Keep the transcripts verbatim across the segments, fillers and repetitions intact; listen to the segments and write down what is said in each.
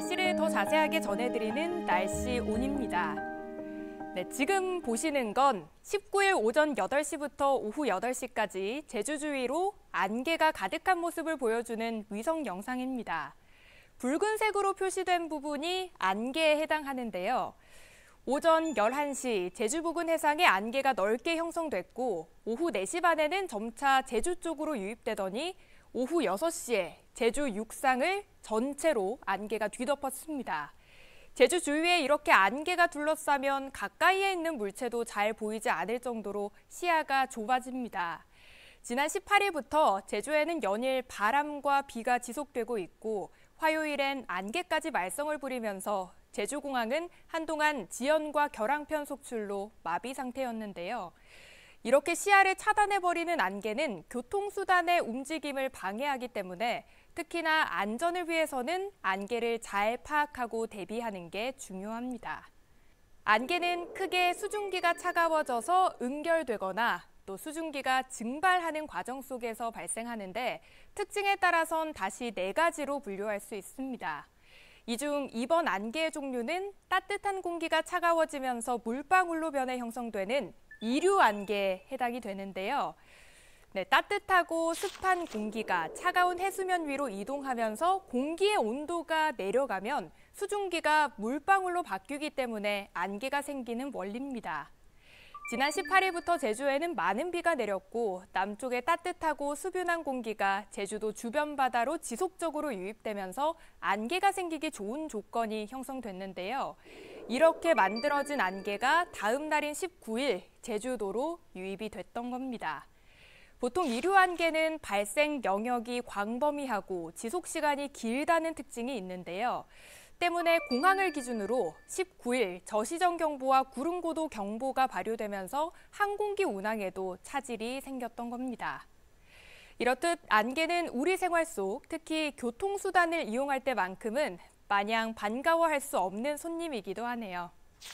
날씨를 더 자세하게 전해드리는 날씨 온입니다. 네, 지금 보시는 건 십구 일 오전 여덟 시부터 오후 여덟 시까지 제주 주위로 안개가 가득한 모습을 보여주는 위성 영상입니다. 붉은색으로 표시된 부분이 안개에 해당하는데요. 오전 열한 시 제주 부근 해상에 안개가 넓게 형성됐고 오후 네 시 반에는 점차 제주 쪽으로 유입되더니 오후 여섯 시에 제주 육상을 전체로 안개가 뒤덮었습니다. 제주 주위에 이렇게 안개가 둘러싸면 가까이에 있는 물체도 잘 보이지 않을 정도로 시야가 좁아집니다. 지난 십팔 일부터 제주에는 연일 바람과 비가 지속되고 있고 화요일엔 안개까지 말썽을 부리면서 제주공항은 한동안 지연과 결항편 속출로 마비 상태였는데요. 이렇게 시야를 차단해버리는 안개는 교통수단의 움직임을 방해하기 때문에 특히나 안전을 위해서는 안개를 잘 파악하고 대비하는 게 중요합니다. 안개는 크게 수증기가 차가워져서 응결되거나 또 수증기가 증발하는 과정 속에서 발생하는데 특징에 따라선 다시 네 가지로 분류할 수 있습니다. 이 중 이번 안개의 종류는 따뜻한 공기가 차가워지면서 물방울로 변해 형성되는 이류 안개에 해당이 되는데요. 네, 따뜻하고 습한 공기가 차가운 해수면 위로 이동하면서 공기의 온도가 내려가면 수증기가 물방울로 바뀌기 때문에 안개가 생기는 원리입니다. 지난 십팔 일부터 제주에는 많은 비가 내렸고 남쪽의 따뜻하고 수분한 공기가 제주도 주변 바다로 지속적으로 유입되면서 안개가 생기기 좋은 조건이 형성됐는데요. 이렇게 만들어진 안개가 다음 날인 십구 일 제주도로 유입이 됐던 겁니다. 보통 이류 안개는 발생 영역이 광범위하고 지속 시간이 길다는 특징이 있는데요. 때문에 공항을 기준으로 십구 일 저시정 경보와 구름고도 경보가 발효되면서 항공기 운항에도 차질이 생겼던 겁니다. 이렇듯 안개는 우리 생활 속 특히 교통수단을 이용할 때만큼은 마냥 반가워할 수 없는 손님이기도 하네요.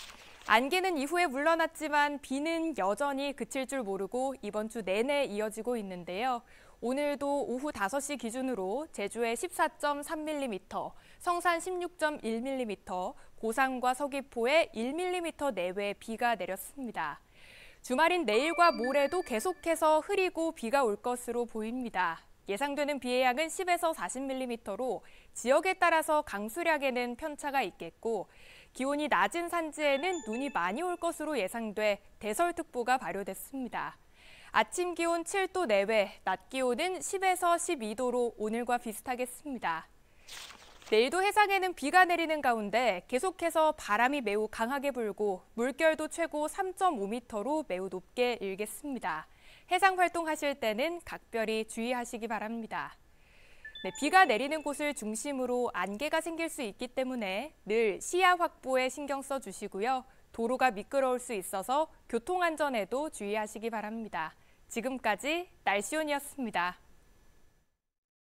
안개는 이후에 물러났지만 비는 여전히 그칠 줄 모르고 이번 주 내내 이어지고 있는데요. 오늘도 오후 다섯 시 기준으로 제주에 십사 점 삼 밀리미터, 성산 십육 점 일 밀리미터, 고산과 서귀포에 일 밀리미터 내외 비가 내렸습니다. 주말인 내일과 모레도 계속해서 흐리고 비가 올 것으로 보입니다. 예상되는 비의 양은 십에서 사십 밀리미터로 지역에 따라서 강수량에는 편차가 있겠고 기온이 낮은 산지에는 눈이 많이 올 것으로 예상돼 대설특보가 발효됐습니다. 아침 기온 칠 도 내외, 낮 기온은 십에서 십이 도로 오늘과 비슷하겠습니다. 내일도 해상에는 비가 내리는 가운데 계속해서 바람이 매우 강하게 불고 물결도 최고 삼 점 오 미터로 매우 높게 일겠습니다. 해상 활동하실 때는 각별히 주의하시기 바랍니다. 네, 비가 내리는 곳을 중심으로 안개가 생길 수 있기 때문에 늘 시야 확보에 신경 써주시고요. 도로가 미끄러울 수 있어서 교통안전에도 주의하시기 바랍니다. 지금까지 날씨온이었습니다.